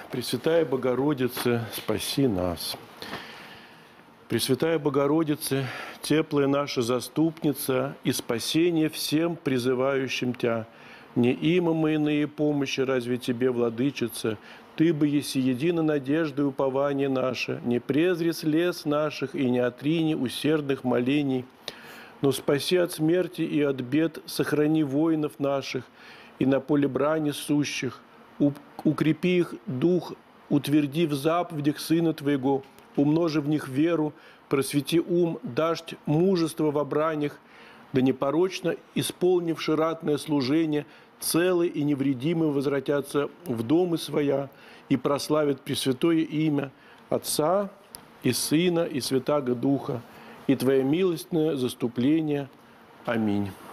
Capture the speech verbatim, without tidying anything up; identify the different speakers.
Speaker 1: Пресвятая Богородице, спаси нас. Пресвятая Богородице, теплая наша заступница и спасение всем призывающим Тя, не има мы иные помощи, разве Тебе, Владычица? Ты бы, еси единой надежды и упование наше, не презри слез наших и не отрини усердных молений, но спаси от смерти и от бед, сохрани воинов наших и на поле брани сущих, укрепи их дух, утверди в заповедях Сына Твоего, умножи в них веру, просвети ум, дашь мужество во бранях, да непорочно, исполнивши ратное служение, целые и невредимые возвратятся в домы своя и прославят Пресвятое имя Отца и Сына и Святаго Духа, и Твое милостное заступление. Аминь.